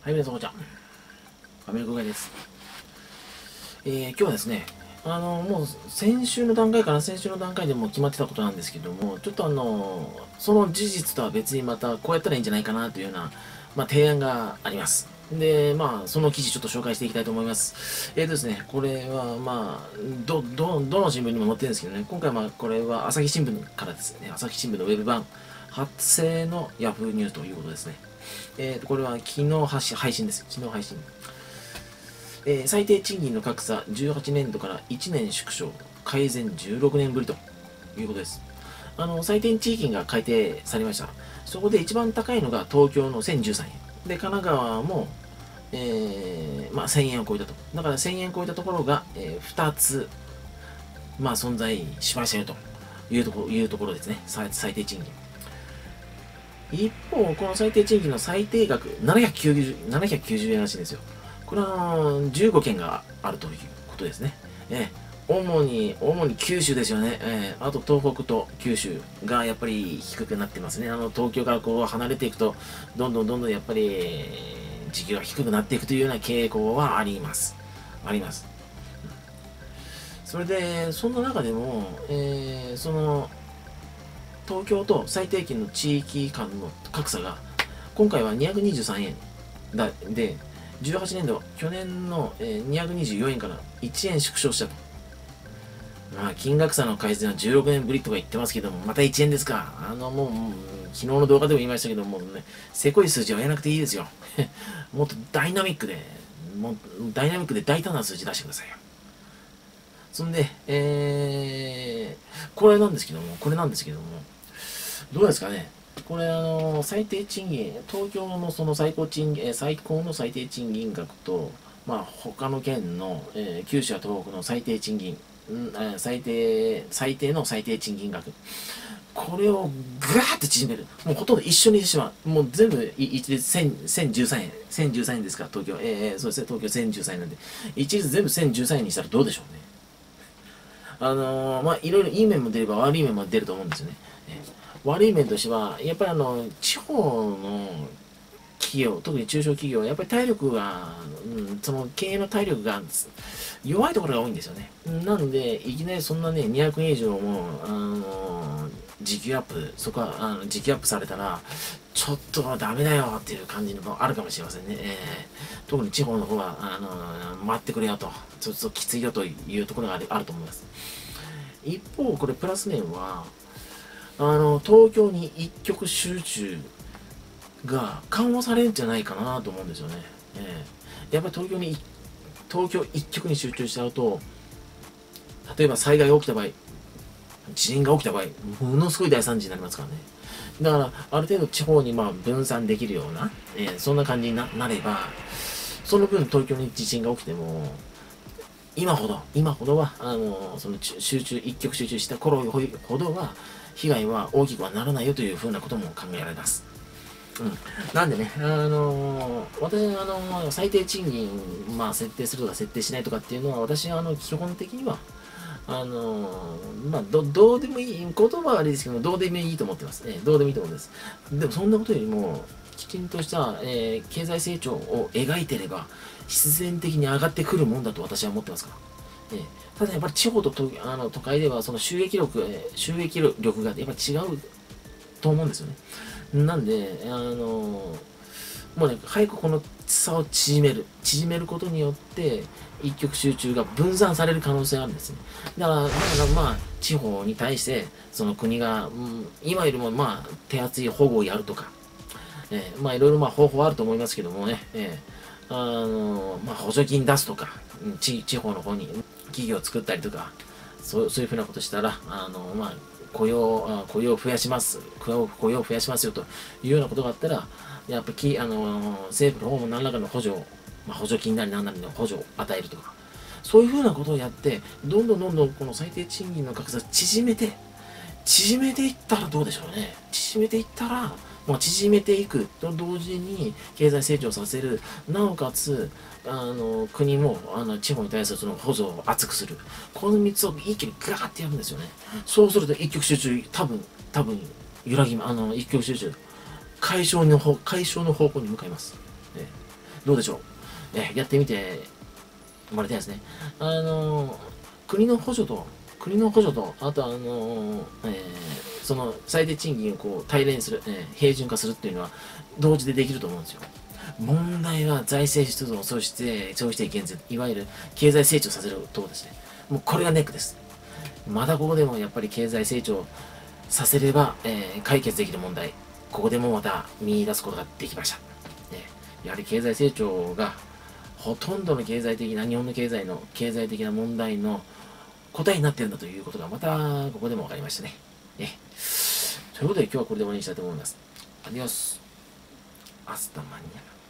はい、皆さん、こんにちは。アメリカ外です。今日はですね、もう先週の段階かな、先週の段階でもう決まってたことなんですけども、ちょっとその事実とは別にまたこうやったらいいんじゃないかなというような、提案があります。で、その記事ちょっと紹介していきたいと思います。ですね、これは、どの新聞にも載ってるんですけどね、今回これは朝日新聞からですね、朝日新聞のウェブ版、発生のヤフーニュースということですね。これは昨日配信です。昨日配信。最低賃金の格差18年度から1年縮小、改善16年ぶりということです。最低賃金が改定されました。そこで一番高いのが東京の1013円。で、神奈川も、1000円を超えたと。だから1000円を超えたところが、2つ、存在しましたよというところですね。最低賃金。一方、この最低賃金の最低額790円らしいんですよ。これは15件があるということですね。主に九州ですよね。あと東北と九州がやっぱり低くなってますね。東京からこう離れていくと、どんどんやっぱり時給が低くなっていくというような傾向はあります。あります。それで、そんな中でも、東京と最低金の地域間の格差が、今回は223円で、18年度、去年の224円から1円縮小したと。金額差の改善は16年ぶりとか言ってますけども、また1円ですか。昨日の動画でも言いましたけども、せこい数字はやらなくていいですよ。もっとダイナミックで大胆な数字出してくださいよ。そんで、これなんですけども、どうですかね。これ最低賃金、東京のその最高の最低賃金額と、他の県の、九州や東北の最低賃金、最低の最低賃金額。これをぐわーって縮める。もうほとんど一緒にしてしまう。もう全部一律1013円。1013円ですか、東京。そうですね、東京1013円なんで。一律全部1013円にしたらどうでしょうね。いろいろいい面も出れば悪い面も出ると思うんですよね。悪い面としては、やっぱり地方の企業、特に中小企業は、やっぱり体力が、その経営の体力が弱いところが多いんですよね。なんで、いきなりそんなね、200円以上も、時給アップ、そこは、時給アップされたら、ちょっとダメだよっていう感じのもあるかもしれませんね。特に地方の方は、待ってくれよと、ちょっときついよというところがあると思います。一方、これプラス面は、東京に一極集中が緩和されるんじゃないかなと思うんですよね。やっぱり東京一極に集中しちゃうと、例えば災害が起きた場合、地震が起きた場合、ものすごい大惨事になりますからね。だから、ある程度地方に分散できるような、そんな感じになれば、その分東京に地震が起きても、今ほどは、その一極集中した頃ほどは、被害は大きくはならないよというふうなことも考えられます。なんでね、私最低賃金、設定するとか設定しないとかっていうのは、私は基本的には、どうでもいい、言葉は悪いですけども、どうでもいいと思ってます。どうでもいいと思うんです。でも、そんなことよりも、きちんとした、経済成長を描いてれば、必然的に上がってくるもんだと私は思ってますから。ただやっぱり地方と都会では、その収益力がやっぱ違うと思うんですよね。なんで、もうね、早くこの差を縮めることによって、一極集中が分散される可能性があるんですね。だから地方に対して、その国が、今よりも手厚い保護をやるとか、いろいろ方法はあると思いますけどもね、補助金出すとか、地方の方に企業を作ったりとか、そういうふうなことしたら、雇用を増やしますよというようなことがあったら、やっぱり政府の方も何らかの補助金なり何なりの補助を与えるとか、そういうふうなことをやって、どんどんこの最低賃金の格差を縮めていったらどうでしょうね。縮めていくと同時に経済成長させる、なおかつ国も地方に対するその補助を厚くする、この3つを一気にガーってやるんですよね。そうすると一極集中、多分一極集中解消の方向に向かいます。 どうでしょう。やってみてもらいたいですね。国の補助と、あとその最低賃金をこう対連する、平準化するっていうのは同時でできると思うんですよ。問題は財政出動、そして消費的減税、いわゆる経済成長させるところですね。もうこれがネックです。またここでもやっぱり経済成長させれば、解決できる問題、ここでもまた見出すことができました。やはり経済成長がほとんどの経済的な、日本の経済の経済的な問題の答えになっているんだということがまたここでも分かりましたね。ということで今日はこれで終わりにしたいと思います。アディオス。アスタマニア。